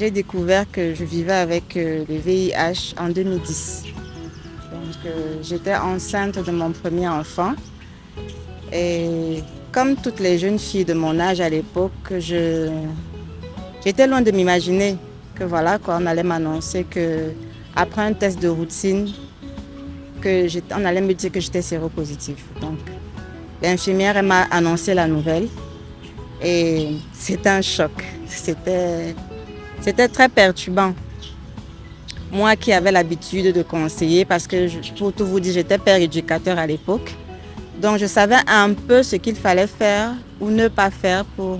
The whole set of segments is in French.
J'ai découvert que je vivais avec le VIH en 2010. Donc, j'étais enceinte de mon premier enfant. Et comme toutes les jeunes filles de mon âge à l'époque, j'étais loin de m'imaginer que voilà, on allait m'annoncer qu'après un test de routine, on allait me dire que j'étais séropositive. Donc, l'infirmière m'a annoncé la nouvelle et c'était un choc. C'était très perturbant. Moi qui avais l'habitude de conseiller, parce que pour tout vous dire, j'étais père éducateur à l'époque. Donc je savais un peu ce qu'il fallait faire ou ne pas faire pour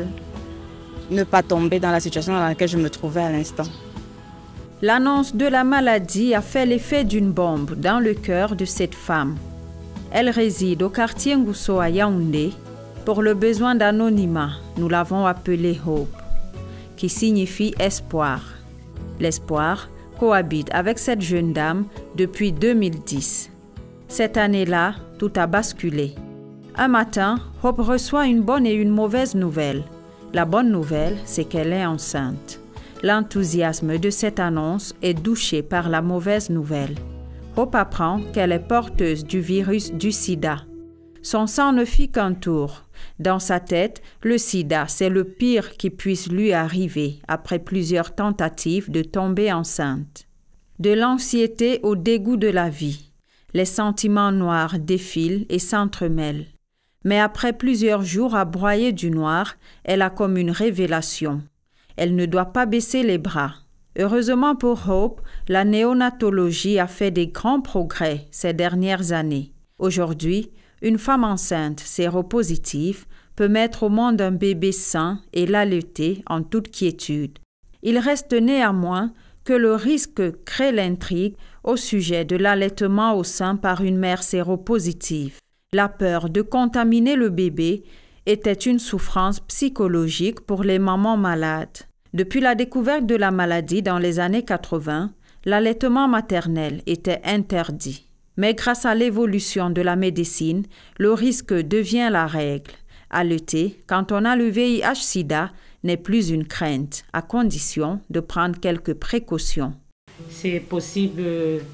ne pas tomber dans la situation dans laquelle je me trouvais à l'instant. L'annonce de la maladie a fait l'effet d'une bombe dans le cœur de cette femme. Elle réside au quartier Ngousso à Yaoundé. Pour le besoin d'anonymat, nous l'avons appelée Hope, qui signifie espoir. L'espoir cohabite avec cette jeune dame depuis 2010. Cette année-là, tout a basculé. Un matin, Hope reçoit une bonne et une mauvaise nouvelle. La bonne nouvelle, c'est qu'elle est enceinte. L'enthousiasme de cette annonce est douché par la mauvaise nouvelle. Hope apprend qu'elle est porteuse du virus du sida. Son sang ne fit qu'un tour. Dans sa tête, le sida, c'est le pire qui puisse lui arriver après plusieurs tentatives de tomber enceinte. De l'anxiété au dégoût de la vie. Les sentiments noirs défilent et s'entremêlent. Mais après plusieurs jours à broyer du noir, elle a comme une révélation. Elle ne doit pas baisser les bras. Heureusement pour Hope, la néonatologie a fait des grands progrès ces dernières années. Aujourd'hui, une femme enceinte séropositive peut mettre au monde un bébé sain et l'allaiter en toute quiétude. Il reste néanmoins que le risque crée l'intrigue au sujet de l'allaitement au sein par une mère séropositive. La peur de contaminer le bébé était une souffrance psychologique pour les mamans malades. Depuis la découverte de la maladie dans les années 80, l'allaitement maternel était interdit. Mais grâce à l'évolution de la médecine, le risque devient la règle. Allaiter, quand on a le VIH-Sida, n'est plus une crainte, à condition de prendre quelques précautions. C'est possible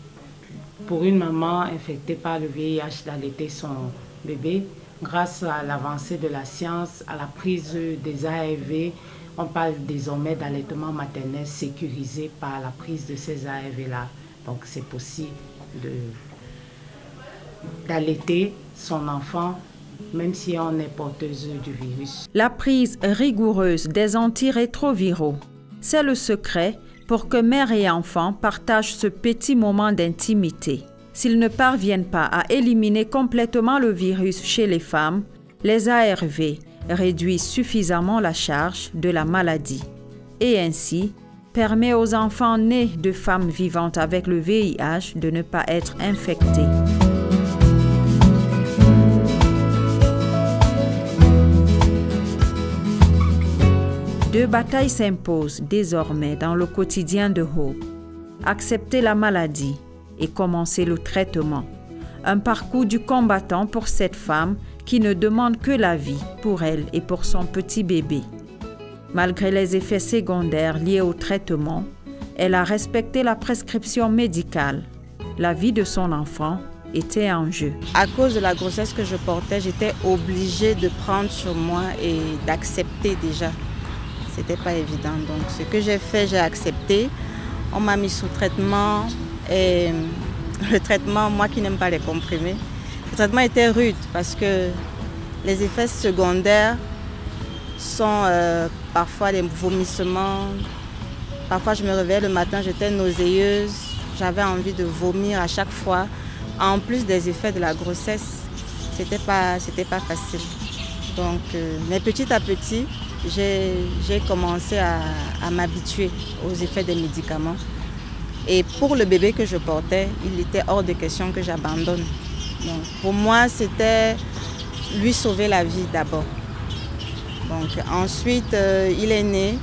pour une maman infectée par le VIH d'allaiter son bébé. Grâce à l'avancée de la science, à la prise des ARV, on parle désormais d'allaitement maternel sécurisé par la prise de ces ARV-là. Donc c'est possible d'allaiter son enfant, même si on est porteuse du virus. La prise rigoureuse des antirétroviraux, c'est le secret pour que mère et enfant partagent ce petit moment d'intimité. S'ils ne parviennent pas à éliminer complètement le virus chez les femmes, les ARV réduisent suffisamment la charge de la maladie et ainsi permet aux enfants nés de femmes vivantes avec le VIH de ne pas être infectés. Deux batailles s'imposent désormais dans le quotidien de Hope. Accepter la maladie et commencer le traitement. Un parcours du combattant pour cette femme qui ne demande que la vie pour elle et pour son petit bébé. Malgré les effets secondaires liés au traitement, elle a respecté la prescription médicale. La vie de son enfant était en jeu. À cause de la grossesse que je portais, j'étais obligée de prendre sur moi et d'accepter déjà. C'était pas évident. Donc ce que j'ai fait, j'ai accepté. On m'a mis sous traitement et le traitement, moi qui n'aime pas les comprimés, le traitement était rude parce que les effets secondaires sont parfois des vomissements. Parfois je me réveillais le matin, j'étais nauséeuse, j'avais envie de vomir à chaque fois. En plus des effets de la grossesse, c'était pas facile. Donc, mais petit à petit, j'ai commencé à m'habituer aux effets des médicaments. Et pour le bébé que je portais, il était hors de question que j'abandonne. Donc, pour moi, c'était lui sauver la vie d'abord. Donc, ensuite, il est né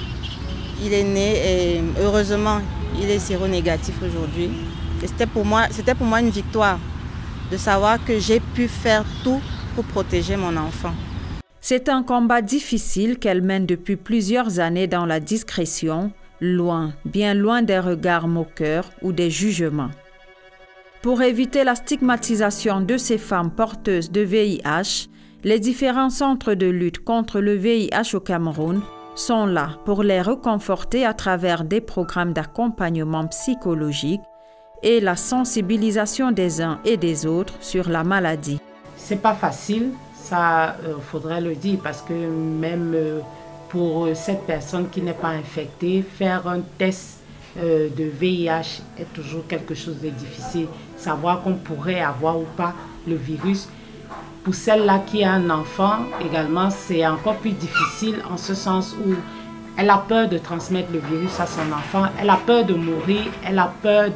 et heureusement, il est séronégatif aujourd'hui. Et c'était pour moi une victoire de savoir que j'ai pu faire tout pour protéger mon enfant. C'est un combat difficile qu'elle mène depuis plusieurs années dans la discrétion, loin, bien loin des regards moqueurs ou des jugements. Pour éviter la stigmatisation de ces femmes porteuses de VIH, les différents centres de lutte contre le VIH au Cameroun sont là pour les réconforter à travers des programmes d'accompagnement psychologique et la sensibilisation des uns et des autres sur la maladie. C'est pas facile, ça faudrait le dire, parce que même pour cette personne qui n'est pas infectée, faire un test de VIH est toujours quelque chose de difficile. Savoir qu'on pourrait avoir ou pas le virus. Pour celle-là qui a un enfant également, c'est encore plus difficile en ce sens où elle a peur de transmettre le virus à son enfant, elle a peur de mourir, elle a peur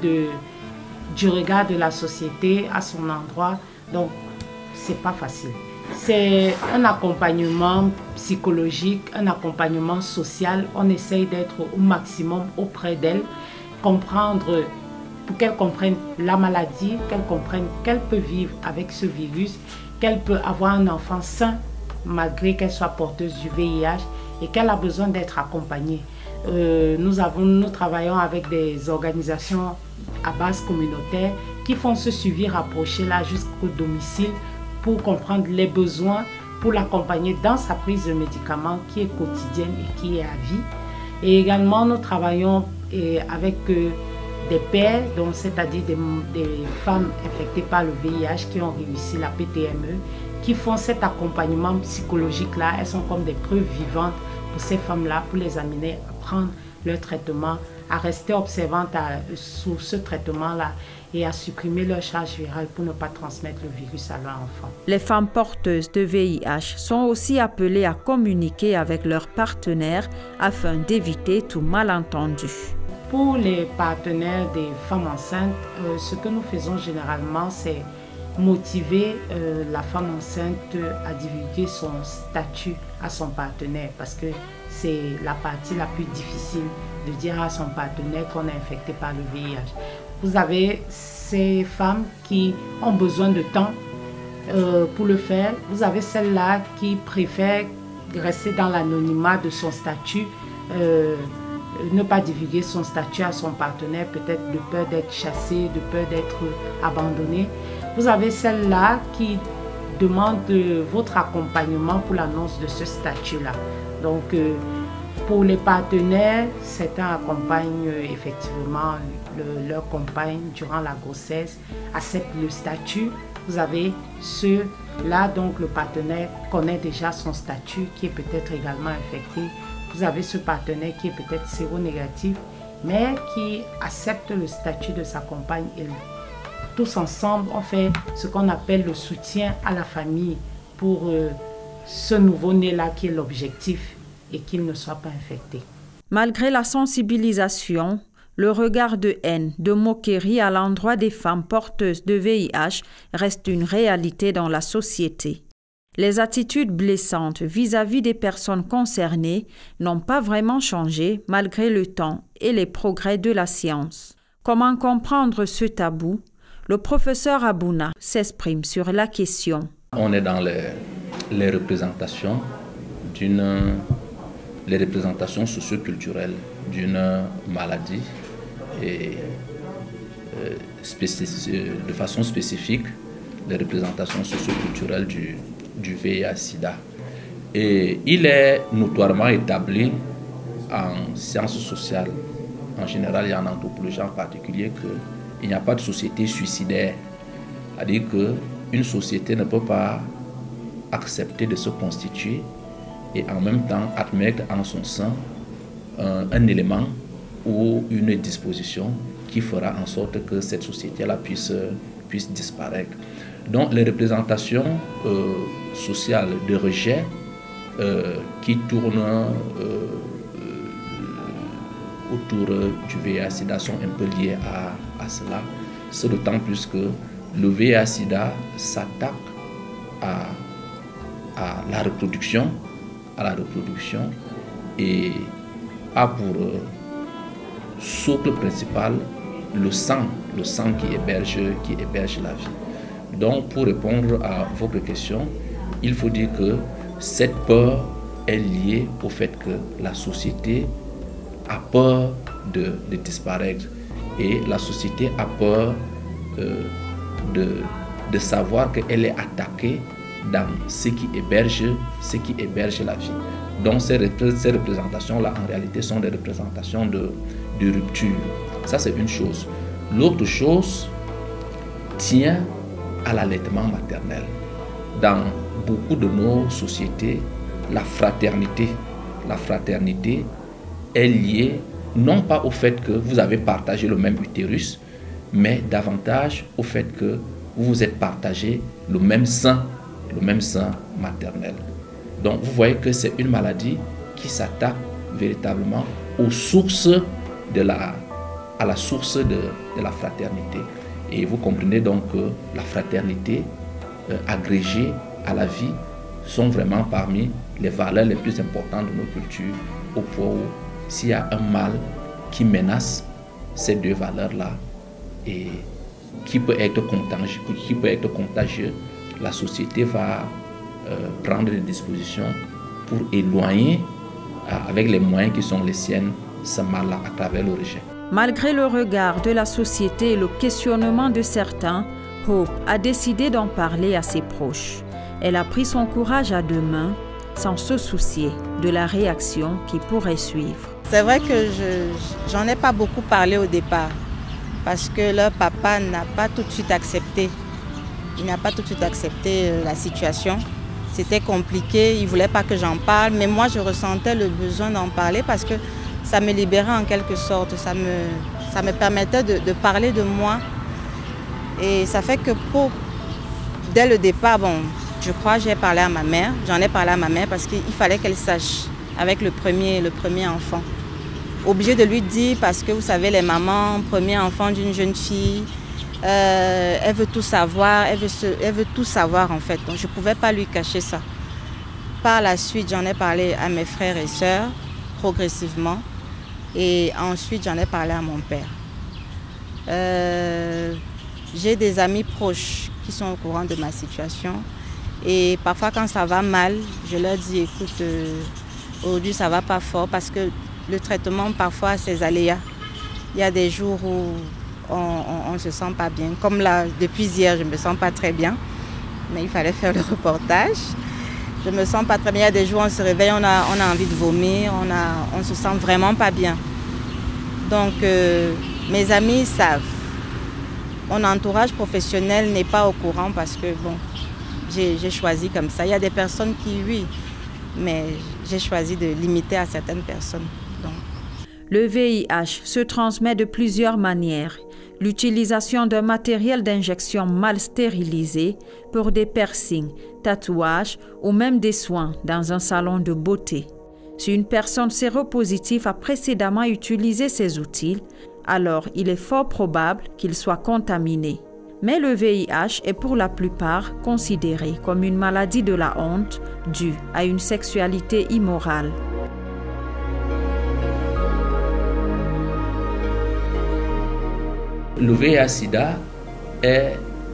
du regard de la société à son endroit. Donc, c'est pas facile. C'est un accompagnement psychologique, un accompagnement social. On essaye d'être au maximum auprès d'elle, comprendre, pour qu'elle comprenne la maladie, qu'elle comprenne qu'elle peut vivre avec ce virus, qu'elle peut avoir un enfant sain malgré qu'elle soit porteuse du VIH et qu'elle a besoin d'être accompagnée. Nous travaillons avec des organisations à base communautaire qui font ce suivi rapproché là jusqu'au domicile pour comprendre les besoins, pour l'accompagner dans sa prise de médicaments qui est quotidienne et qui est à vie. Et également, nous travaillons avec des pères, c'est-à-dire des femmes infectées par le VIH qui ont réussi la PTME, qui font cet accompagnement psychologique-là. Elles sont comme des preuves vivantes pour ces femmes-là, pour les amener à prendre leur traitement, à rester observantes sous ce traitement-là et à supprimer leur charge virale pour ne pas transmettre le virus à leur enfant. Les femmes porteuses de VIH sont aussi appelées à communiquer avec leurs partenaires afin d'éviter tout malentendu. Pour les partenaires des femmes enceintes, ce que nous faisons généralement, c'est motiver la femme enceinte à divulguer son statut à son partenaire, parce que c'est la partie la plus difficile de dire à son partenaire qu'on est infecté par le VIH. Vous avez ces femmes qui ont besoin de temps pour le faire. Vous avez celles-là qui préfèrent rester dans l'anonymat de son statut, ne pas divulguer son statut à son partenaire, peut-être de peur d'être chassée, de peur d'être abandonnée. Vous avez celles-là qui demandent votre accompagnement pour l'annonce de ce statut-là. Donc, pour les partenaires, certains accompagnent effectivement leur compagne durant la grossesse, acceptent le statut. Vous avez ceux-là, donc le partenaire connaît déjà son statut, qui est peut-être également infecté. Vous avez ce partenaire qui est peut-être séronégatif, mais qui accepte le statut de sa compagne. Et tous ensemble, on fait ce qu'on appelle le soutien à la famille pour ce nouveau-né-là qui est l'objectif et qu'il ne soit pas infecté. Malgré la sensibilisation, le regard de haine, de moquerie à l'endroit des femmes porteuses de VIH reste une réalité dans la société. Les attitudes blessantes vis-à-vis des personnes concernées n'ont pas vraiment changé malgré le temps et les progrès de la science. Comment comprendre ce tabou? Le professeur Abouna s'exprime sur la question. On est dans les représentations les représentations socio-culturelles d'une maladie et de façon spécifique les représentations socio-culturelles du VIH-Sida. Et il est notoirement établi en sciences sociales, en général et en anthropologie en particulier, qu'il n'y a pas de société suicidaire. C'est-à-dire qu'une société ne peut pas accepter de se constituer et en même temps admettre en son sein un élément ou une disposition qui fera en sorte que cette société-là puisse disparaître. Donc les représentations sociales de rejet qui tournent autour du VIH-Sida sont un peu liées à cela. C'est d'autant plus que le VIH-Sida s'attaque à la reproduction, et a pour socle principal le sang qui héberge la vie. Donc pour répondre à votre question, il faut dire que cette peur est liée au fait que la société a peur de disparaître et la société a peur de savoir qu'elle est attaquée dans ce qui héberge la vie. Donc ces représentations-là, en réalité, sont des représentations de rupture. Ça, c'est une chose. L'autre chose tient à l'allaitement maternel. Dans beaucoup de nos sociétés, la fraternité est liée non pas au fait que vous avez partagé le même utérus, mais davantage au fait que vous vous êtes partagé le même sein maternel. Donc vous voyez que c'est une maladie qui s'attaque véritablement aux sources à la source de la fraternité. Et vous comprenez donc que la fraternité agrégée à la vie sont vraiment parmi les valeurs les plus importantes de nos cultures, au point où s'il y a un mal qui menace ces deux valeurs-là et qui peut être contagieux, la société va prendre des dispositions pour éloigner, avec les moyens qui sont les siennes, ce mal-là à travers le rejet. Malgré le regard de la société et le questionnement de certains, Hope a décidé d'en parler à ses proches. Elle a pris son courage à deux mains, sans se soucier de la réaction qui pourrait suivre. C'est vrai que j'en ai pas beaucoup parlé au départ, parce que leur papa n'a pas tout de suite accepté. Il n'a pas tout de suite accepté la situation. C'était compliqué, il ne voulait pas que j'en parle, mais moi je ressentais le besoin d'en parler parce que ça me libérait en quelque sorte, ça me permettait de parler de moi. Et ça fait que dès le départ, bon, je crois que j'ai parlé à ma mère, j'en ai parlé à ma mère parce qu'il fallait qu'elle sache avec le premier enfant. Obligée de lui dire parce que vous savez, les mamans, premier enfant d'une jeune fille, elle veut tout savoir, elle veut tout savoir en fait. Donc je ne pouvais pas lui cacher ça. Par la suite, j'en ai parlé à mes frères et sœurs, progressivement. Et ensuite, j'en ai parlé à mon père. J'ai des amis proches qui sont au courant de ma situation. Et parfois, quand ça va mal, je leur dis, écoute, aujourd'hui, ça ne va pas fort parce que le traitement, parfois, c'est aléas. Il y a des jours où on ne se sent pas bien. Comme là, depuis hier, je ne me sens pas très bien. Mais il fallait faire le reportage. Je ne me sens pas très bien. Il y a des jours où on se réveille, on a envie de vomir, on ne se sent vraiment pas bien. Donc, mes amis savent. Mon entourage professionnel n'est pas au courant parce que, bon, j'ai choisi comme ça. Il y a des personnes qui, oui, mais j'ai choisi de limiter à certaines personnes. Donc. Le VIH se transmet de plusieurs manières. L'utilisation d'un matériel d'injection mal stérilisé pour des piercings, tatouages ou même des soins dans un salon de beauté. Si une personne séropositive a précédemment utilisé ces outils, alors il est fort probable qu'il soit contaminé. Mais le VIH est pour la plupart considéré comme une maladie de la honte due à une sexualité immorale. Le VIH-Sida est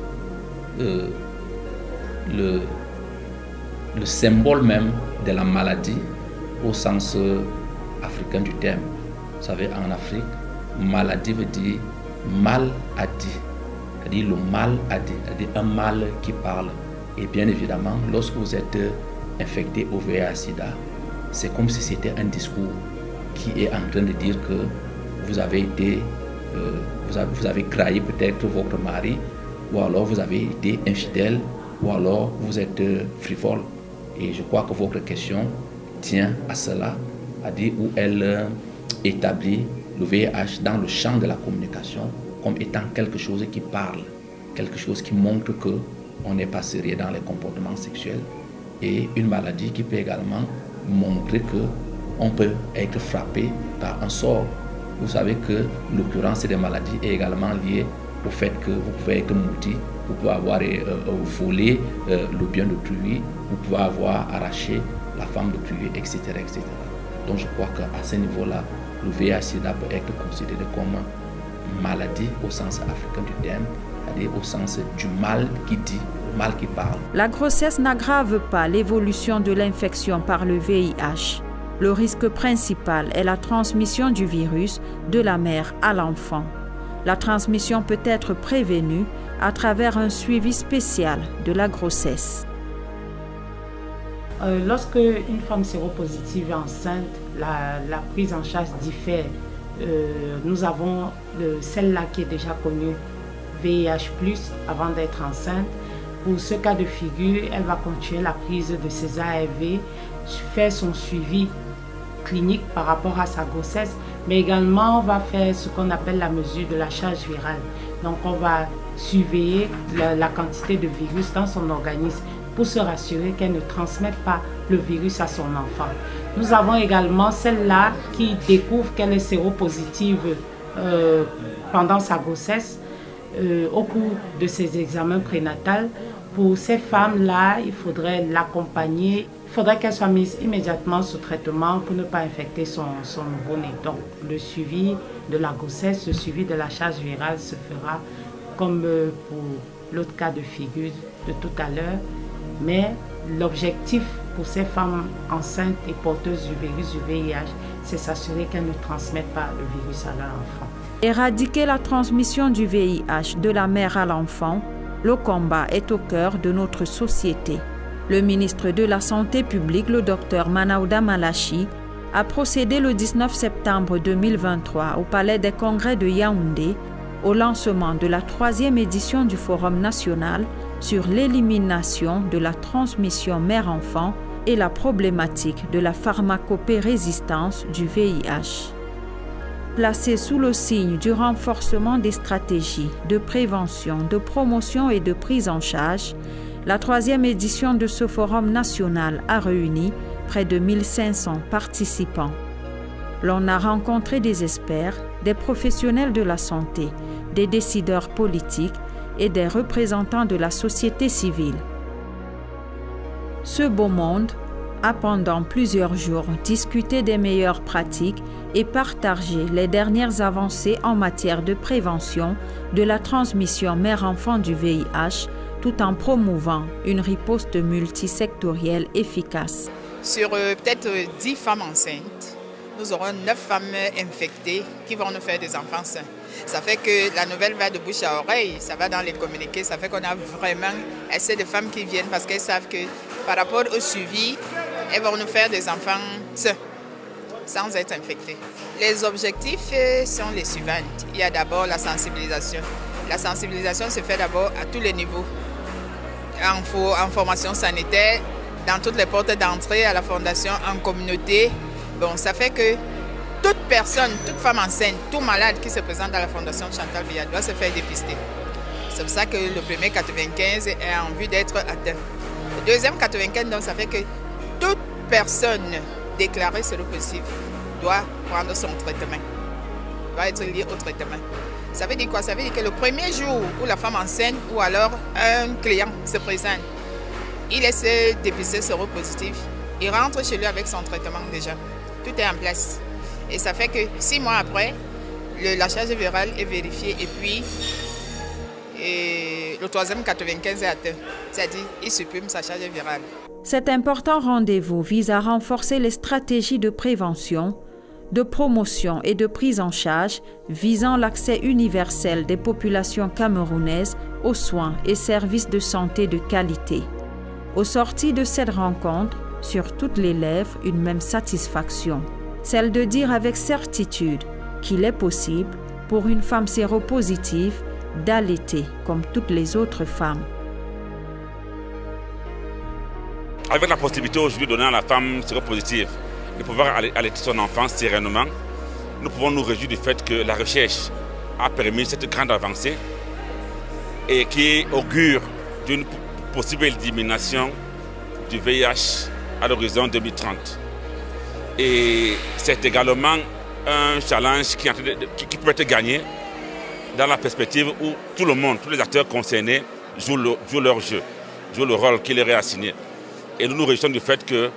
le symbole même de la maladie au sens africain du terme. Vous savez, en Afrique, maladie veut dire mal à dire, c'est-à-dire le mal à dire, c'est-à-dire un mal qui parle. Et bien évidemment, lorsque vous êtes infecté au VIH-Sida, c'est comme si c'était un discours qui est en train de dire que vous avez été vous avez trahi peut-être votre mari, ou alors vous avez été infidèle, ou alors vous êtes frivole. Et je crois que votre question tient à cela, à dire où elle établit le VIH dans le champ de la communication comme étant quelque chose qui parle, quelque chose qui montre qu'on n'est pas sérieux dans les comportements sexuels, et une maladie qui peut également montrer qu'on peut être frappé par un sort. Vous savez que l'occurrence des maladies est également liée au fait que vous pouvez être maudit, vous pouvez avoir volé le bien d'autrui, vous pouvez avoir arraché la femme d'autrui, etc., etc. Donc je crois qu'à ce niveau-là, le VIH-Sida peut être considéré comme maladie au sens africain du terme, c'est-à-dire au sens du mal qui dit mal qui parle. La grossesse n'aggrave pas l'évolution de l'infection par le VIH. Le risque principal est la transmission du virus de la mère à l'enfant. La transmission peut être prévenue à travers un suivi spécial de la grossesse. Lorsque une femme séropositive est enceinte, la prise en charge diffère. Nous avons celle-là qui est déjà connue, VIH+, avant d'être enceinte. Pour ce cas de figure, elle va continuer la prise de ses ARV, faire son suivi clinique par rapport à sa grossesse, mais également on va faire ce qu'on appelle la mesure de la charge virale. Donc on va surveiller la quantité de virus dans son organisme pour se rassurer qu'elle ne transmette pas le virus à son enfant. Nous avons également celle-là qui découvre qu'elle est séropositive pendant sa grossesse au cours de ses examens prénatals. Pour ces femmes-là, il faudrait l'accompagner. Il faudrait qu'elle soit mise immédiatement sous traitement pour ne pas infecter son nouveau-né. Donc, le suivi de la grossesse, le suivi de la charge virale se fera comme pour l'autre cas de figure de tout à l'heure. Mais l'objectif pour ces femmes enceintes et porteuses du virus du VIH, c'est s'assurer qu'elles ne transmettent pas le virus à leur enfant. Éradiquer la transmission du VIH de la mère à l'enfant, le combat est au cœur de notre société. Le ministre de la Santé publique, le Dr Manaouda Malachi, a procédé le 19 septembre 2023 au Palais des Congrès de Yaoundé au lancement de la 3e édition du Forum national sur l'élimination de la transmission mère-enfant et la problématique de la pharmacopée-résistance du VIH. Placée sous le signe du renforcement des stratégies de prévention, de promotion et de prise en charge, la 3e édition de ce forum national a réuni près de 1500 participants. L'on a rencontré des experts, des professionnels de la santé, des décideurs politiques et des représentants de la société civile. Ce beau monde a pendant plusieurs jours discuté des meilleures pratiques et partagé les dernières avancées en matière de prévention de la transmission mère-enfant du VIH, tout en promouvant une riposte multisectorielle efficace. Sur peut-être 10 femmes enceintes, nous aurons 9 femmes infectées qui vont nous faire des enfants sains. Ça fait que la nouvelle va de bouche à oreille, ça va dans les communiqués, ça fait qu'on a vraiment assez de femmes qui viennent parce qu'elles savent que par rapport au suivi, elles vont nous faire des enfants sains, sans être infectés. Les objectifs sont les suivants. Il y a d'abord la sensibilisation. La sensibilisation se fait d'abord à tous les niveaux. En formation sanitaire, dans toutes les portes d'entrée à la fondation, en communauté. Bon, ça fait que toute personne, toute femme enceinte, tout malade qui se présente à la fondation Chantal Biya doit se faire dépister. C'est pour ça que le premier 95 est en vue d'être atteint. Le deuxième 95, donc, ça fait que toute personne déclarée séropositive doit prendre son traitement, doit être liée au traitement. Ça veut dire quoi? Ça veut dire que le premier jour où la femme enceinte ou alors un client se présente, il est dépisté séropositif, il rentre chez lui avec son traitement déjà. Tout est en place. Et ça fait que 6 mois après, la charge virale est vérifiée et puis le 3e 95 est atteint. C'est-à-dire qu'il supprime sa charge virale. Cet important rendez-vous vise à renforcer les stratégies de prévention, de promotion et de prise en charge visant l'accès universel des populations camerounaises aux soins et services de santé de qualité. Au sortir de cette rencontre, sur toutes les lèvres, une même satisfaction, celle de dire avec certitude qu'il est possible pour une femme séropositive d'allaiter comme toutes les autres femmes. Avec la possibilité aujourd'hui donnée à la femme séropositive de pouvoir allaiter son enfant sereinement, nous pouvons nous réjouir du fait que la recherche a permis cette grande avancée et qui augure d'une possible élimination du VIH à l'horizon 2030. Et c'est également un challenge qui peut être gagné dans la perspective où tout le monde, tous les acteurs concernés jouent leur jeu, jouent le rôle qui leur est assigné. Et nous nous réjouissons du fait que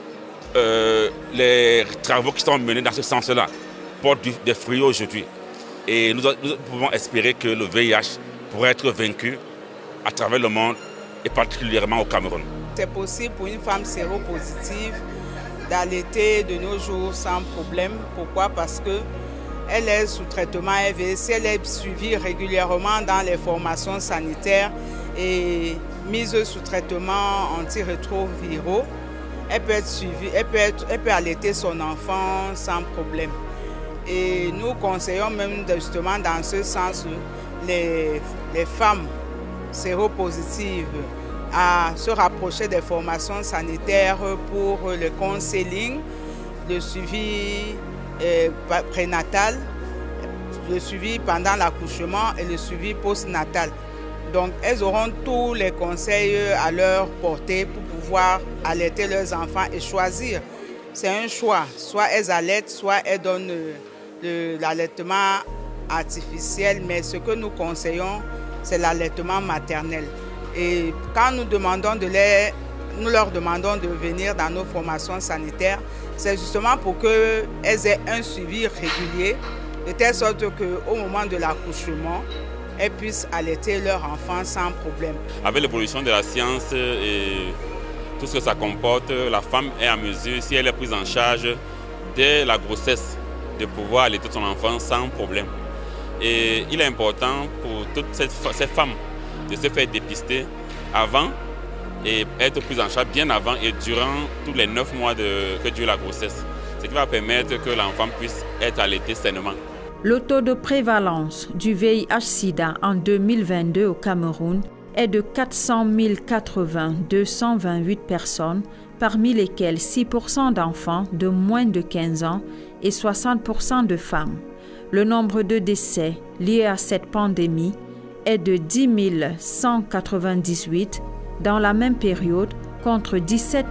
les travaux qui sont menés dans ce sens-là portent des fruits aujourd'hui. Et nous pouvons espérer que le VIH pourrait être vaincu à travers le monde et particulièrement au Cameroun. C'est possible pour une femme séropositive d'allaiter de nos jours sans problème. Pourquoi? Parce qu'elle est sous traitement AVC, elle est suivie régulièrement dans les formations sanitaires et mise sous traitement antirétroviraux. Elle peut être suivie, elle peut allaiter son enfant sans problème. Et nous conseillons même justement dans ce sens les femmes séropositives à se rapprocher des formations sanitaires pour le counseling, le suivi prénatal, le suivi pendant l'accouchement et le suivi postnatal. Donc elles auront tous les conseils à leur portée pour pouvoir allaiter leurs enfants et choisir. C'est un choix, soit elles allaitent, soit elles donnent l'allaitement artificiel, mais ce que nous conseillons, c'est l'allaitement maternel. Et quand nous leur demandons de venir dans nos formations sanitaires, c'est justement pour qu'elles aient un suivi régulier, de telle sorte qu'au moment de l'accouchement, elles puissent allaiter leur enfant sans problème. Avec l'évolution de la science et tout ce que ça comporte, la femme est en mesure, si elle est prise en charge dès la grossesse, de pouvoir allaiter son enfant sans problème. Et il est important pour toutes ces femmes de se faire dépister avant et être prises en charge bien avant et durant tous les 9 mois que dure la grossesse. Ce qui va permettre que l'enfant puisse être allaité sainement. Le taux de prévalence du VIH-Sida en 2022 au Cameroun est de 400 228 personnes, parmi lesquelles 6% d'enfants de moins de 15 ans et 60% de femmes. Le nombre de décès liés à cette pandémie est de 10 198 dans la même période contre 17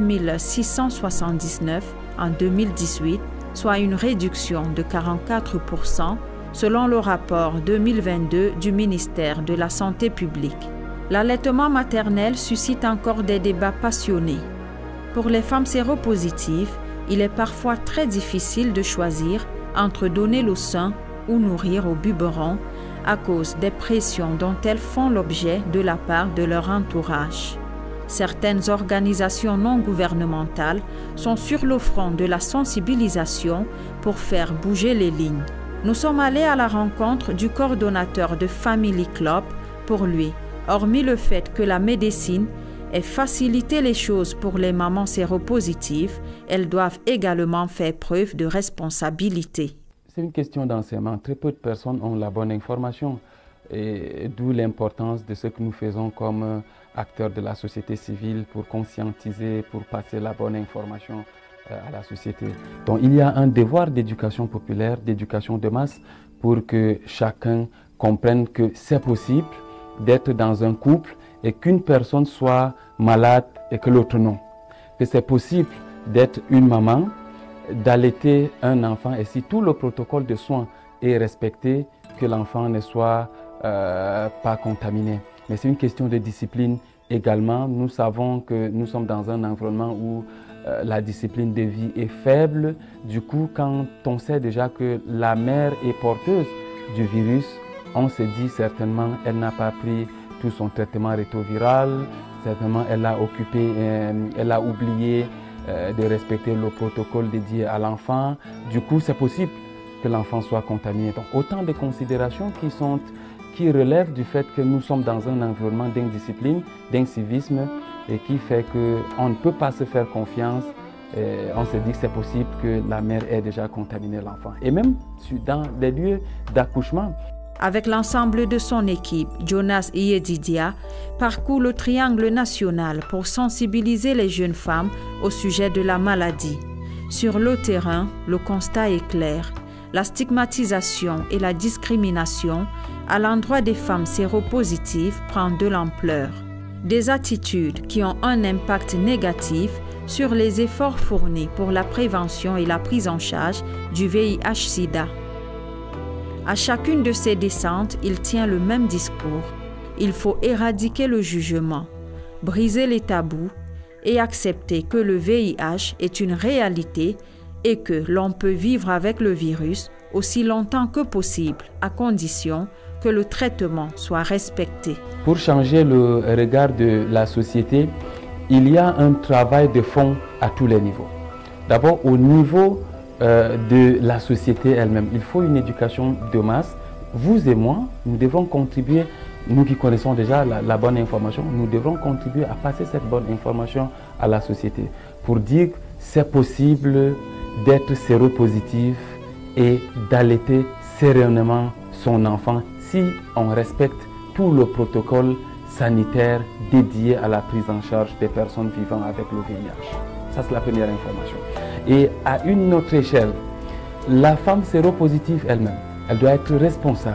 679 en 2018, soit une réduction de 44% selon le rapport 2022 du ministère de la Santé publique. L'allaitement maternel suscite encore des débats passionnés. Pour les femmes séropositives, il est parfois très difficile de choisir entre donner le sein ou nourrir au biberon à cause des pressions dont elles font l'objet de la part de leur entourage. Certaines organisations non gouvernementales sont sur le front de la sensibilisation pour faire bouger les lignes. Nous sommes allés à la rencontre du coordonnateur de Family Club. Pour lui, hormis le fait que la médecine ait facilité les choses pour les mamans séropositives, elles doivent également faire preuve de responsabilité. C'est une question d'enseignement. Très peu de personnes ont la bonne information, et d'où l'importance de ce que nous faisons comme acteurs de la société civile pour conscientiser, pour passer la bonne information à la société. Donc il y a un devoir d'éducation populaire, d'éducation de masse, pour que chacun comprenne que c'est possible d'être dans un couple et qu'une personne soit malade et que l'autre non. Que c'est possible d'être une maman, d'allaiter un enfant et si tout le protocole de soins est respecté, que l'enfant ne soit pas contaminé. Mais c'est une question de discipline également. Nous savons que nous sommes dans un environnement où la discipline de vie est faible. Du coup, quand on sait déjà que la mère est porteuse du virus, on se dit certainement elle n'a pas pris tout son traitement rétroviral, certainement elle a oublié de respecter le protocole dédié à l'enfant. Du coup, c'est possible que l'enfant soit contaminé. Donc, autant de considérations qui relèvent du fait que nous sommes dans un environnement d'indiscipline, d'incivisme, et qui fait qu'on ne peut pas se faire confiance. On se dit que c'est possible que la mère ait déjà contaminé l'enfant. Et même dans les lieux d'accouchement. Avec l'ensemble de son équipe, Jonas Yedidia parcourt le triangle national pour sensibiliser les jeunes femmes au sujet de la maladie. Sur le terrain, le constat est clair. La stigmatisation et la discrimination à l'endroit des femmes séropositives prend de l'ampleur. Des attitudes qui ont un impact négatif sur les efforts fournis pour la prévention et la prise en charge du VIH-Sida. À chacune de ces descentes, il tient le même discours. Il faut éradiquer le jugement, briser les tabous et accepter que le VIH est une réalité et que l'on peut vivre avec le virus aussi longtemps que possible, à condition que le traitement soit respecté. Pour changer le regard de la société, il y a un travail de fond à tous les niveaux. D'abord, au niveau de la société elle-même, il faut une éducation de masse. Vous et moi, nous devons contribuer, nous qui connaissons déjà la bonne information, nous devrons contribuer à passer cette bonne information à la société pour dire que c'est possible d'être séropositif et d'allaiter sereinement son enfant si on respecte tout le protocole sanitaire dédié à la prise en charge des personnes vivant avec le VIH. Ça, c'est la première information. Et à une autre échelle, la femme séropositive elle-même, elle doit être responsable,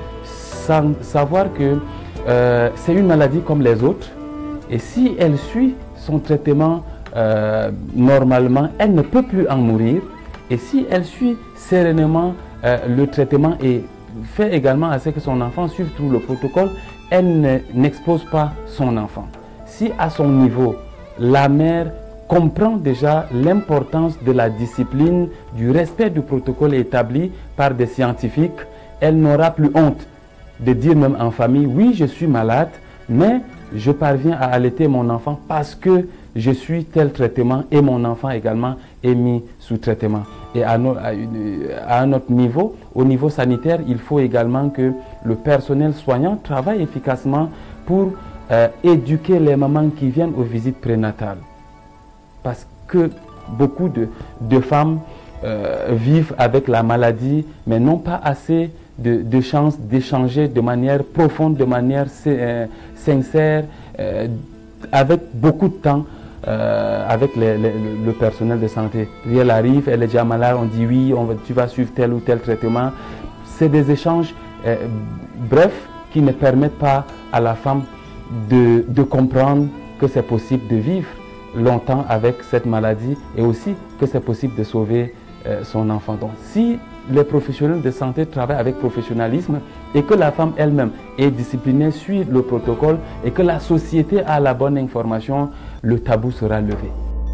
savoir que c'est une maladie comme les autres, et si elle suit son traitement normalement, elle ne peut plus en mourir. Et si elle suit sereinement le traitement et fait également à ce que son enfant suive tout le protocole, elle n'expose pas son enfant. Si à son niveau, la mère comprend déjà l'importance de la discipline, du respect du protocole établi par des scientifiques, elle n'aura plus honte de dire même en famille, oui, je suis malade, mais je parviens à allaiter mon enfant parce que je suis tel traitement et mon enfant également est mis sous traitement. Et à un autre niveau, au niveau sanitaire, il faut également que le personnel soignant travaille efficacement pour éduquer les mamans qui viennent aux visites prénatales. Parce que beaucoup de femmes vivent avec la maladie, mais n'ont pas assez de chances d'échanger de manière profonde, de manière sincère, avec beaucoup de temps avec le personnel de santé. Elle arrive, elle est déjà malade, on dit oui, tu vas suivre tel ou tel traitement. C'est des échanges brefs qui ne permettent pas à la femme de comprendre que c'est possible de vivre longtemps avec cette maladie et aussi que c'est possible de sauver son enfant. Donc, si les professionnels de santé travaillent avec professionnalisme et que la femme elle-même est disciplinée, suit le protocole et que la société a la bonne information, le tabou sera levé.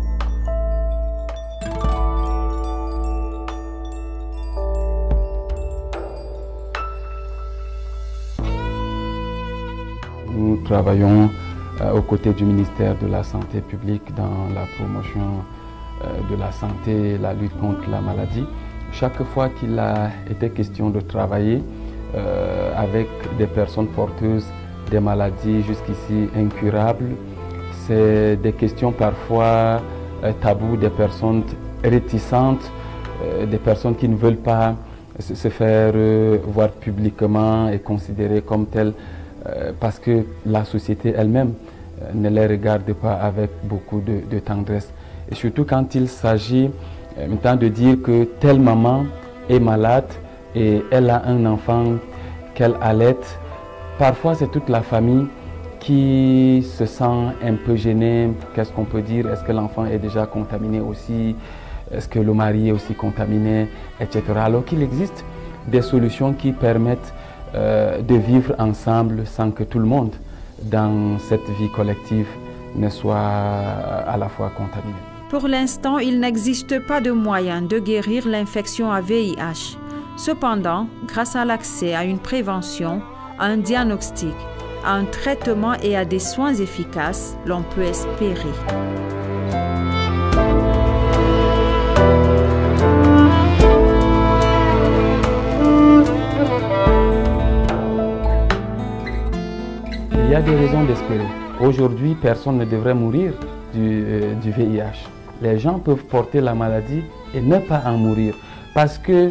Nous travaillons aux côtés du ministère de la Santé publique dans la promotion de la santé et la lutte contre la maladie. Chaque fois qu'il a été question de travailler avec des personnes porteuses des maladies jusqu'ici incurables, c'est des questions parfois taboues, des personnes réticentes, des personnes qui ne veulent pas se faire voir publiquement et considérées comme telles parce que la société elle-même ne les regarde pas avec beaucoup de tendresse. Et surtout quand il s'agit maintenant de dire que telle maman est malade et elle a un enfant qu'elle allaite, parfois c'est toute la famille qui se sent un peu gênée. Qu'est-ce qu'on peut dire? Est-ce que l'enfant est déjà contaminé aussi? Est-ce que le mari est aussi contaminé, etc. Alors qu'il existe des solutions qui permettent de vivre ensemble sans que tout le monde dans cette vie collective ne soit à la fois contaminé. Pour l'instant, il n'existe pas de moyen de guérir l'infection à VIH. Cependant, grâce à l'accès à une prévention, à un diagnostic, à un traitement et à des soins efficaces, l'on peut espérer. Il y a des raisons d'espérer. Aujourd'hui, personne ne devrait mourir du VIH. Les gens peuvent porter la maladie et ne pas en mourir parce que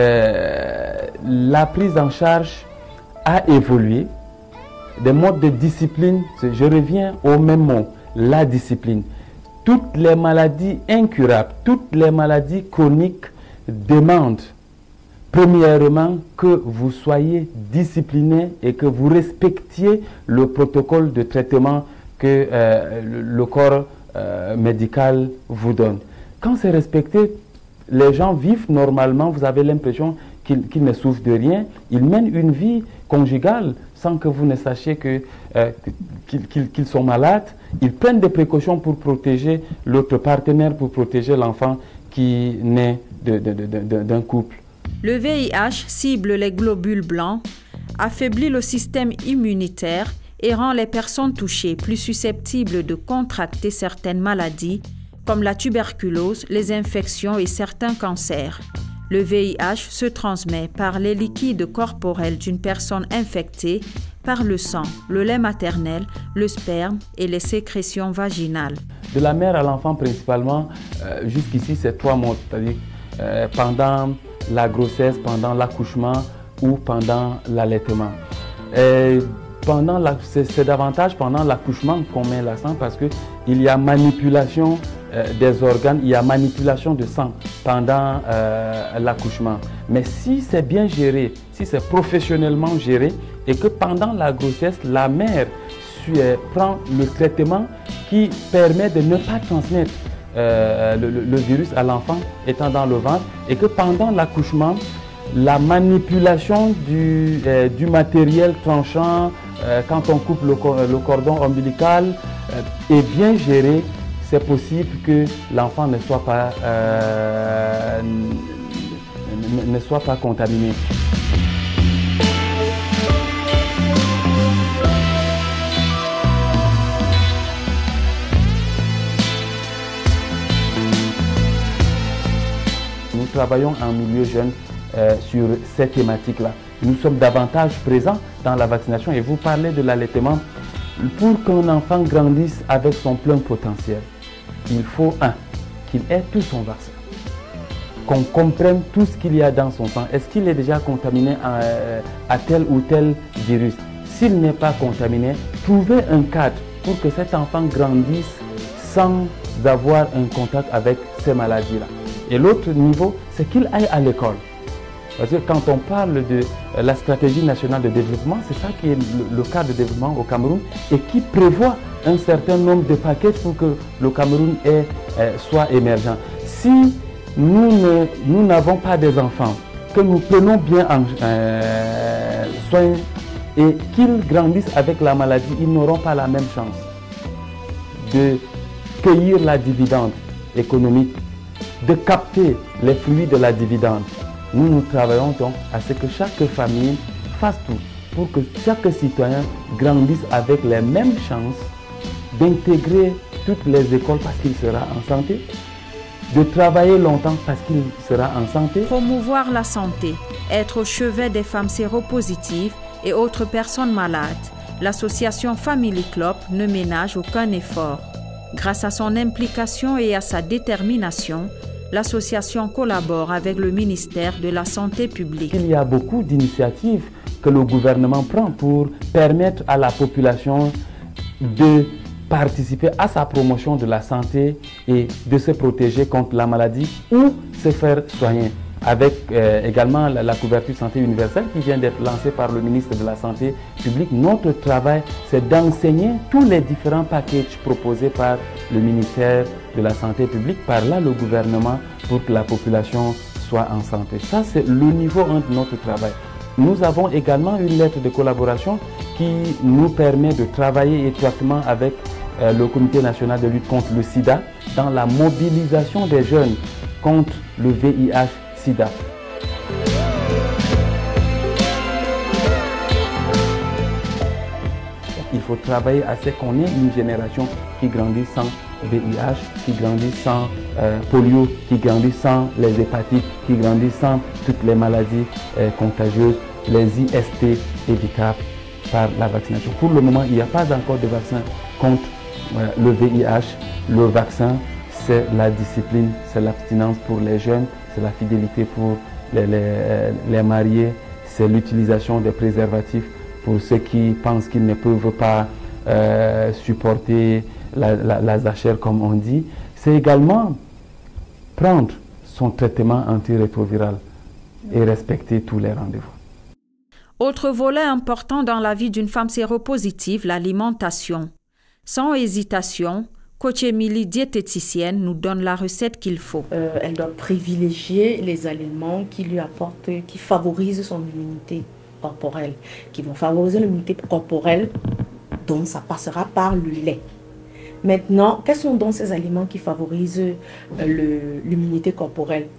la prise en charge a évolué. Des modes de discipline, je reviens au même mot, la discipline. Toutes les maladies incurables, toutes les maladies chroniques demandent premièrement que vous soyez discipliné et que vous respectiez le protocole de traitement que le corps médical vous donne. Quand c'est respecté, les gens vivent normalement, vous avez l'impression qu'ils ne souffrent de rien, ils mènent une vie conjugale sans que vous ne sachiez qu'ils sont malades, ils prennent des précautions pour protéger l'autre partenaire, pour protéger l'enfant qui naît d'un couple. Le VIH cible les globules blancs, affaiblit le système immunitaire et rend les personnes touchées plus susceptibles de contracter certaines maladies comme la tuberculose, les infections et certains cancers. Le VIH se transmet par les liquides corporels d'une personne infectée, par le sang, le lait maternel, le sperme et les sécrétions vaginales. De la mère à l'enfant principalement, jusqu'ici c'est 3 mois, c'est-à-dire pendant la grossesse, pendant l'accouchement ou pendant l'allaitement. C'est davantage pendant l'accouchement qu'on met l'accent parce qu'il y a manipulation des organes, il y a manipulation de sang pendant l'accouchement. Mais si c'est bien géré, si c'est professionnellement géré et que pendant la grossesse, la mère prend le traitement qui permet de ne pas transmettre le virus à l'enfant étant dans le ventre et que pendant l'accouchement, la manipulation du matériel tranchant, quand on coupe le cordon ombilical, est bien gérée, c'est possible que l'enfant ne soit pas contaminé. Nous travaillons en milieu jeune sur cette thématique-là. Nous sommes davantage présents dans la vaccination et vous parlez de l'allaitement. Pour qu'un enfant grandisse avec son plein potentiel, il faut qu'il ait tout son vaccin, qu'on comprenne tout ce qu'il y a dans son sang. Est-ce qu'il est déjà contaminé à tel ou tel virus? S'il n'est pas contaminé, trouver un cadre pour que cet enfant grandisse sans avoir un contact avec ces maladies-là. Et l'autre niveau, c'est qu'il aille à l'école. Parce que quand on parle de la stratégie nationale de développement, c'est ça qui est le cadre de développement au Cameroun et qui prévoit un certain nombre de paquets pour que le Cameroun soit émergent. Si nous n'avons pas des enfants, que nous prenons bien en soin et qu'ils grandissent avec la maladie, ils n'auront pas la même chance de cueillir la dividende économique, de capter les fruits de la dividende. Nous travaillons donc à ce que chaque famille fasse tout pour que chaque citoyen grandisse avec les mêmes chances d'intégrer toutes les écoles parce qu'il sera en santé, de travailler longtemps parce qu'il sera en santé. Promouvoir la santé, être au chevet des femmes séropositives et autres personnes malades. L'association Family Club ne ménage aucun effort. Grâce à son implication et à sa détermination, l'association collabore avec le ministère de la Santé publique. Il y a beaucoup d'initiatives que le gouvernement prend pour permettre à la population de participer à sa promotion de la santé et de se protéger contre la maladie ou se faire soigner. Avec également la couverture santé universelle qui vient d'être lancée par le ministre de la Santé publique. Notre travail, c'est d'enseigner tous les différents packages proposés par le ministère de la Santé publique, par là le gouvernement, pour que la population soit en santé. Ça, c'est le niveau 1 de notre travail. Nous avons également une lettre de collaboration qui nous permet de travailler étroitement avec le Comité national de lutte contre le sida dans la mobilisation des jeunes contre le VIH-Sida. Il faut travailler à ce qu'on ait une génération qui grandit sans VIH, qui grandit sans polio, qui grandit sans les hépatites, qui grandit sans toutes les maladies contagieuses, les IST évitables par la vaccination. Pour le moment, il n'y a pas encore de vaccin contre le VIH. Le vaccin, c'est la discipline, c'est l'abstinence pour les jeunes, c'est la fidélité pour les mariés, c'est l'utilisation des préservatifs pour ceux qui pensent qu'ils ne peuvent pas supporter la zachère comme on dit. C'est également prendre son traitement antirétroviral et respecter tous les rendez-vous. Autre volet important dans la vie d'une femme séropositive, l'alimentation. Sans hésitation, Coach Émilie, diététicienne, nous donne la recette qu'il faut. Elle doit privilégier les aliments qui lui apportent, qui favorisent son immunité corporelle, qui vont favoriser l'immunité corporelle, donc ça passera par le lait. Maintenant, quels sont donc ces aliments qui favorisent l'immunité corporelle?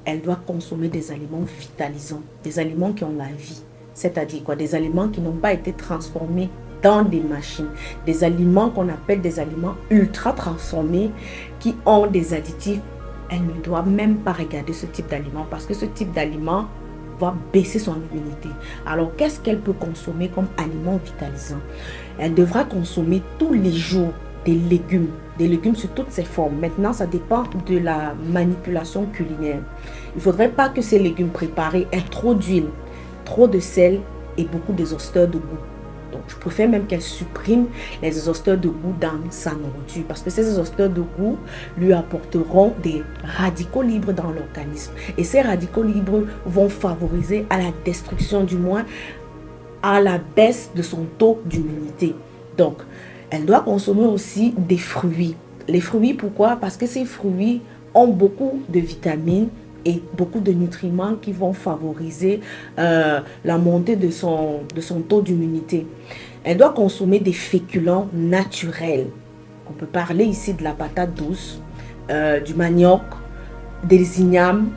elle doit consommer des aliments vitalisants, des aliments qui ont la vie. C'est-à-dire quoi? Des aliments qui n'ont pas été transformés dans des machines. Des aliments qu'on appelle des aliments ultra transformés qui ont des additifs. Elle ne doit même pas regarder ce type d'aliment parce que ce type d'aliment va baisser son immunité. Alors, qu'est-ce qu'elle peut consommer comme aliment vitalisant? Elle devra consommer tous les jours des légumes sous toutes ses formes. Maintenant, ça dépend de la manipulation culinaire. Il ne faudrait pas que ces légumes préparés aient trop d'huile, trop de sel et beaucoup d'exhausteurs de goût. Donc, je préfère même qu'elle supprime les exhausteurs de goût dans sa nourriture parce que ces exhausteurs de goût lui apporteront des radicaux libres dans l'organisme. Et ces radicaux libres vont favoriser à la destruction, du moins à la baisse de son taux d'immunité. Donc, elle doit consommer aussi des fruits. Les fruits, pourquoi? Parce que ces fruits ont beaucoup de vitamines et beaucoup de nutriments qui vont favoriser la montée de son taux d'immunité. Elle doit consommer des féculents naturels. On peut parler ici de la patate douce, du manioc, des ignames,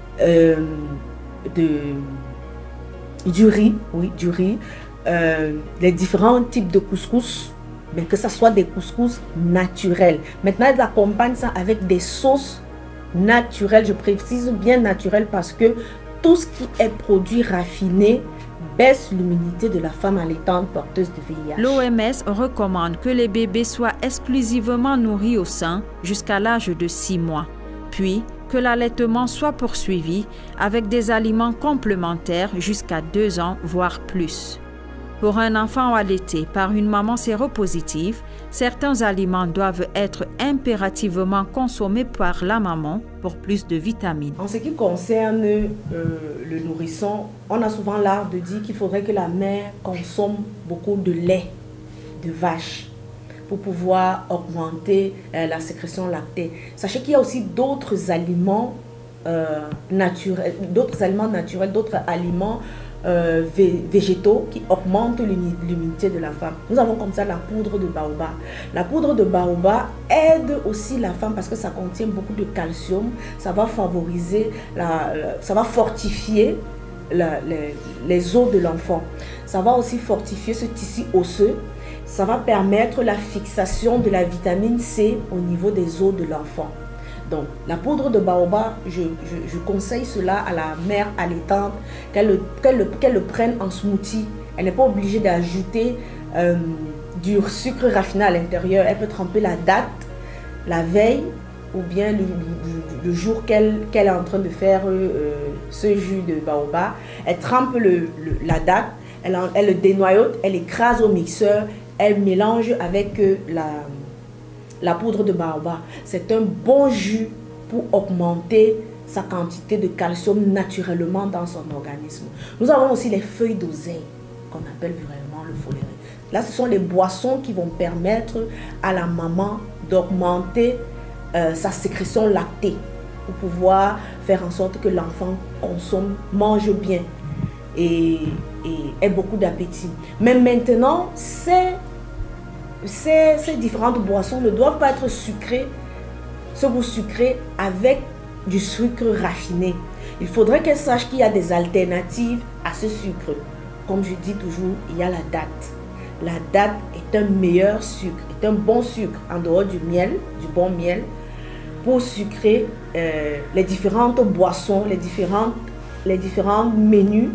du riz, les différents types de couscous, mais que ce soit des couscous naturels. Maintenant, elle accompagne ça avec des sauces naturel, je précise bien naturel parce que tout ce qui est produit raffiné baisse l'immunité de la femme allaitante porteuse de VIH. L'OMS recommande que les bébés soient exclusivement nourris au sein jusqu'à l'âge de 6 mois, puis que l'allaitement soit poursuivi avec des aliments complémentaires jusqu'à 2 ans, voire plus. Pour un enfant allaité par une maman séropositive, certains aliments doivent être impérativement consommés par la maman pour plus de vitamines. En ce qui concerne le nourrisson, on a souvent l'art de dire qu'il faudrait que la mère consomme beaucoup de lait de vache pour pouvoir augmenter la sécrétion lactée. Sachez qu'il y a aussi d'autres aliments naturels, d'autres aliments végétaux qui augmentent l'immunité de la femme. Nous avons comme ça la poudre de baobab. La poudre de baobab aide aussi la femme parce que ça contient beaucoup de calcium. Ça va favoriser, ça va fortifier les os de l'enfant. Ça va aussi fortifier ce tissu osseux. Ça va permettre la fixation de la vitamine C au niveau des os de l'enfant. Donc, la poudre de baobab, je conseille cela à la mère allaitante, qu'elle le prenne en smoothie. Elle n'est pas obligée d'ajouter du sucre raffiné à l'intérieur. Elle peut tremper la date, la veille, ou bien le jour qu'elle est en train de faire ce jus de baobab. Elle trempe la date, elle le dénoyote, elle écrase au mixeur, elle mélange avec la poudre de baobab. C'est un bon jus pour augmenter sa quantité de calcium naturellement dans son organisme. Nous avons aussi les feuilles d'oseille, qu'on appelle vraiment le foléré. Là, ce sont les boissons qui vont permettre à la maman d'augmenter sa sécrétion lactée pour pouvoir faire en sorte que l'enfant mange bien et ait beaucoup d'appétit. Mais maintenant, ces différentes boissons ne doivent pas être sucrées, ce goût sucré avec du sucre raffiné. Il faudrait qu'elle sache qu'il y a des alternatives à ce sucre. Comme je dis toujours, il y a la date. La date est un meilleur sucre, est un bon sucre en dehors du miel, du bon miel, pour sucrer les différentes boissons, les différents menus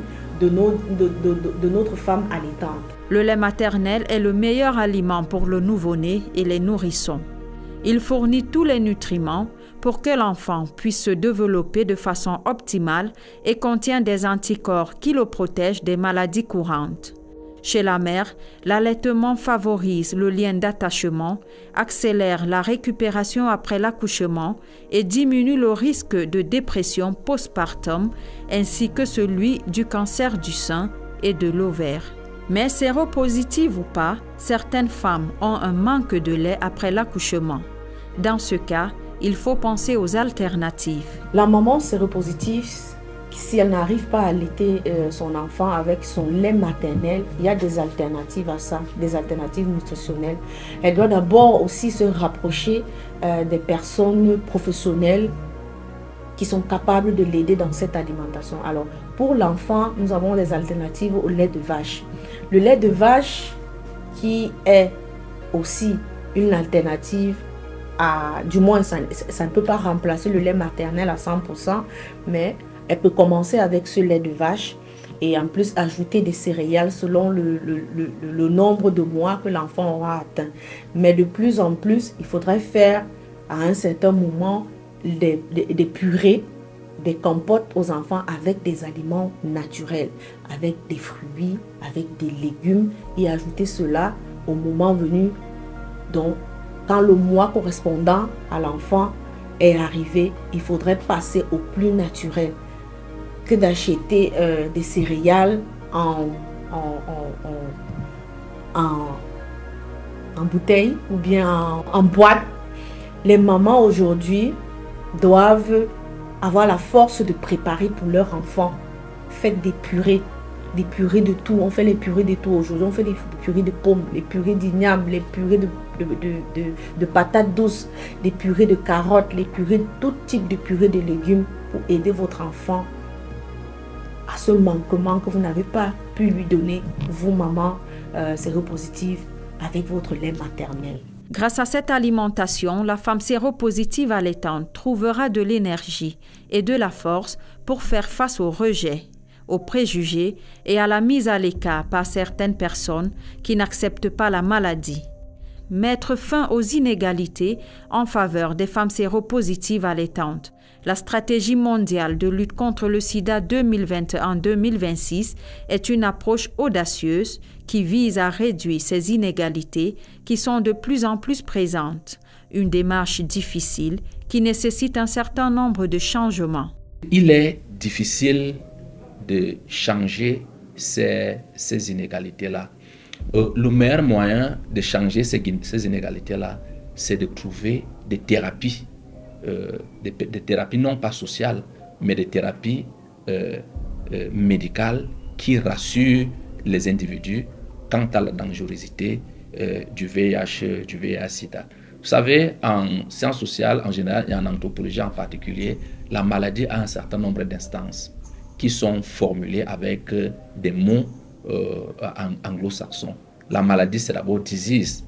de notre femme allaitante. Le lait maternel est le meilleur aliment pour le nouveau-né et les nourrissons. Il fournit tous les nutriments pour que l'enfant puisse se développer de façon optimale et contient des anticorps qui le protègent des maladies courantes. Chez la mère, l'allaitement favorise le lien d'attachement, accélère la récupération après l'accouchement et diminue le risque de dépression postpartum ainsi que celui du cancer du sein et de l'ovaire. Mais séropositives ou pas, certaines femmes ont un manque de lait après l'accouchement. Dans ce cas, il faut penser aux alternatives. La maman séropositive, si elle n'arrive pas à allaiter son enfant avec son lait maternel, il y a des alternatives à ça, des alternatives nutritionnelles. Elle doit d'abord aussi se rapprocher des personnes professionnelles qui sont capables de l'aider dans cette alimentation. Alors, pour l'enfant, nous avons des alternatives au lait de vache. Le lait de vache qui est aussi une alternative du moins ça ne peut pas remplacer le lait maternel à 100%, mais elle peut commencer avec ce lait de vache et en plus ajouter des céréales selon le nombre de mois que l'enfant aura atteint. Mais de plus en plus, il faudrait faire à un certain moment des purées, des compotes aux enfants avec des aliments naturels, avec des fruits, avec des légumes et ajouter cela au moment venu. Donc, quand le mois correspondant à l'enfant est arrivé, il faudrait passer au plus naturel que d'acheter des céréales en bouteille ou bien en boîte. Les mamans aujourd'hui doivent avoir la force de préparer pour leur enfant. Faites des purées de tout. On fait les purées de tout aujourd'hui. On fait des purées de pommes, les purées d'igname, les purées de patates douces, des purées de carottes, les purées, tout type de purées de légumes pour aider votre enfant à ce manquement que vous n'avez pas pu lui donner, vous, maman séropositive, avec votre lait maternel. Grâce à cette alimentation, la femme séropositive allaitante trouvera de l'énergie et de la force pour faire face au rejet, aux préjugés et à la mise à l'écart par certaines personnes qui n'acceptent pas la maladie. Mettre fin aux inégalités en faveur des femmes séropositives allaitantes. La stratégie mondiale de lutte contre le sida 2021-2026 est une approche audacieuse qui vise à réduire ces inégalités qui sont de plus en plus présentes. Une démarche difficile qui nécessite un certain nombre de changements. Il est difficile de changer ces inégalités-là. Le meilleur moyen de changer ces inégalités-là, c'est de trouver des thérapies, des thérapies non pas sociales, mais des thérapies médicales qui rassurent les individus quant à la dangerosité du VIH-Sida. Vous savez, en sciences sociales en général et en anthropologie en particulier, la maladie a un certain nombre d'instances qui sont formulées avec des mots anglo-saxons. La maladie, c'est d'abord disease.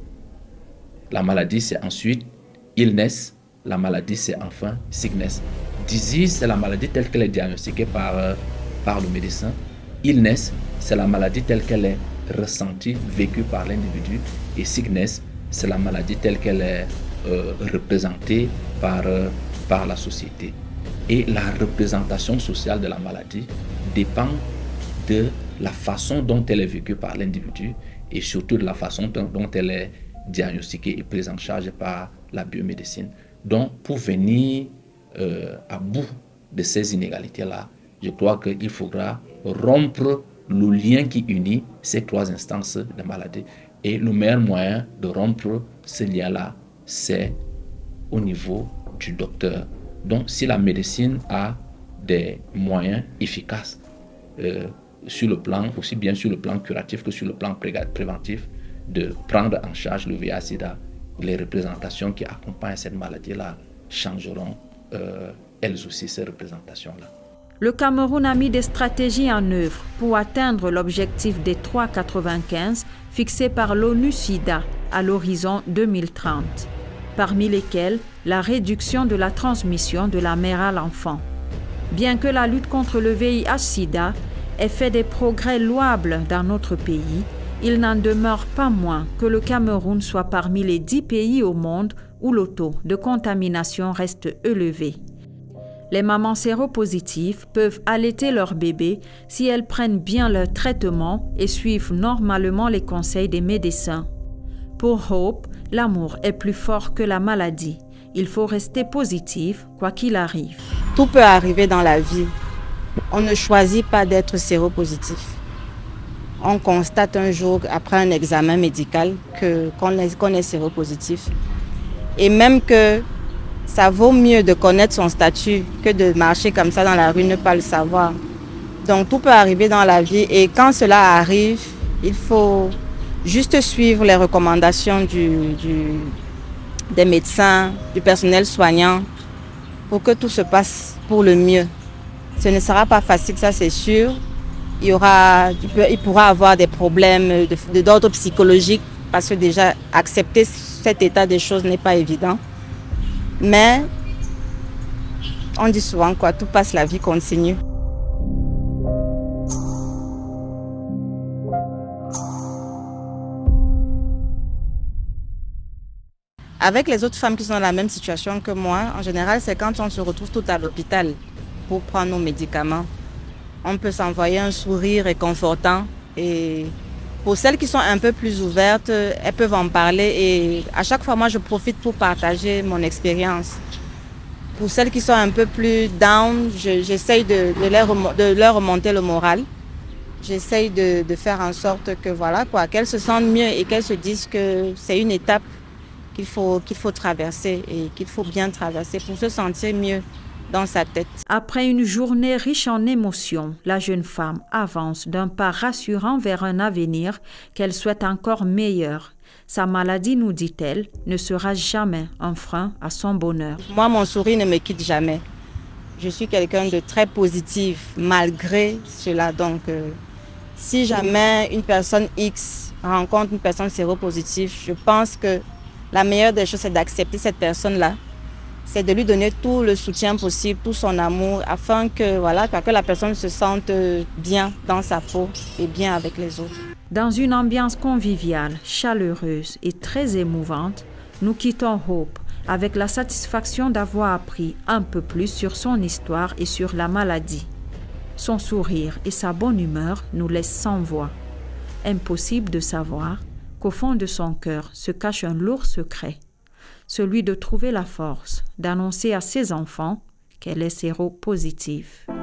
La maladie, c'est ensuite illness. La maladie, c'est enfin sickness. Disease, c'est la maladie telle qu'elle est diagnostiquée par le médecin. Illness, c'est la maladie telle qu'elle est ressentie, vécue par l'individu. Et sickness, c'est la maladie telle qu'elle est représentée par la société. Et la représentation sociale de la maladie dépend de la façon dont elle est vécue par l'individu et surtout de la façon dont elle est diagnostiquée et prise en charge par la biomédecine. Donc, pour venir à bout de ces inégalités-là, je crois qu'il faudra rompre le lien qui unit ces trois instances de maladie. Et le meilleur moyen de rompre ce lien-là, c'est au niveau du docteur. Donc, si la médecine a des moyens efficaces, sur le plan, aussi bien sur le plan curatif que sur le plan préventif, de prendre en charge le VIH-Sida, les représentations qui accompagnent cette maladie-là changeront elles aussi ces représentations-là. Le Cameroun a mis des stratégies en œuvre pour atteindre l'objectif des 3,95 fixé par l'ONU-SIDA à l'horizon 2030, parmi lesquels la réduction de la transmission de la mère à l'enfant. Bien que la lutte contre le VIH-Sida ait fait des progrès louables dans notre pays, il n'en demeure pas moins que le Cameroun soit parmi les 10 pays au monde où le taux de contamination reste élevé. Les mamans séropositives peuvent allaiter leur bébé si elles prennent bien leur traitement et suivent normalement les conseils des médecins. Pour Hope, l'amour est plus fort que la maladie. Il faut rester positif, quoi qu'il arrive. Tout peut arriver dans la vie. On ne choisit pas d'être séropositif. On constate un jour, après un examen médical, qu'on est séropositif. Et même que ça vaut mieux de connaître son statut que de marcher comme ça dans la rue, ne pas le savoir. Donc tout peut arriver dans la vie et quand cela arrive, il faut juste suivre les recommandations des médecins, du personnel soignant pour que tout se passe pour le mieux. Ce ne sera pas facile, ça c'est sûr. Il pourra avoir des problèmes d'ordre psychologique parce que déjà accepter cet état des choses n'est pas évident. Mais on dit souvent quoi, tout passe, la vie continue. Avec les autres femmes qui sont dans la même situation que moi, en général, c'est quand on se retrouve tout à l'hôpital pour prendre nos médicaments. On peut s'envoyer un sourire réconfortant. Et pour celles qui sont un peu plus ouvertes, elles peuvent en parler. Et à chaque fois, moi, je profite pour partager mon expérience. Pour celles qui sont un peu plus down, j'essaye de leur remonter le moral. J'essaye de faire en sorte que voilà, qu'elles se sentent mieux et qu'elles se disent que c'est une étape qu'il faut traverser et qu'il faut bien traverser pour se sentir mieux dans sa tête. Après une journée riche en émotions, la jeune femme avance d'un pas rassurant vers un avenir qu'elle souhaite encore meilleur. Sa maladie, nous dit-elle, ne sera jamais un frein à son bonheur. Moi, mon sourire ne me quitte jamais. Je suis quelqu'un de très positif malgré cela. Donc, si jamais une personne X rencontre une personne séropositive, je pense que la meilleure des choses, c'est d'accepter cette personne-là. C'est de lui donner tout le soutien possible, tout son amour, afin que, voilà, que la personne se sente bien dans sa peau et bien avec les autres. Dans une ambiance conviviale, chaleureuse et très émouvante, nous quittons Hope avec la satisfaction d'avoir appris un peu plus sur son histoire et sur la maladie. Son sourire et sa bonne humeur nous laissent sans voix. Impossible de savoir qu'au fond de son cœur se cache un lourd secret, celui de trouver la force d'annoncer à ses enfants qu'elle est séropositive.